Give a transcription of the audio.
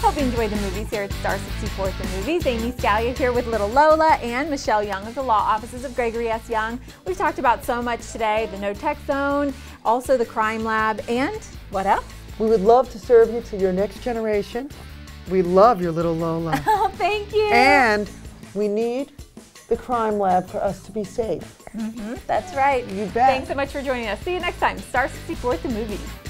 hope you enjoyed the movies here at Star 64 at the Movies. Amy Scalia here with little Lola and Michelle Young of the Law Offices of Gregory S. Young. We've talked about so much today, the No Tech Zone, also the Crime Lab, and what else? We would love to serve you to your next generation. We love your little Lola. Oh, thank you. And we need the Crime Lab for us to be safe. That's right. You bet. Thanks so much for joining us. See you next time. Star 64 at the Movies.